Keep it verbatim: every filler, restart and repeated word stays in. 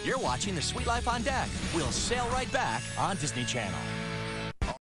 You're watching The Sweet Life on Deck. We'll sail right back on Disney Channel.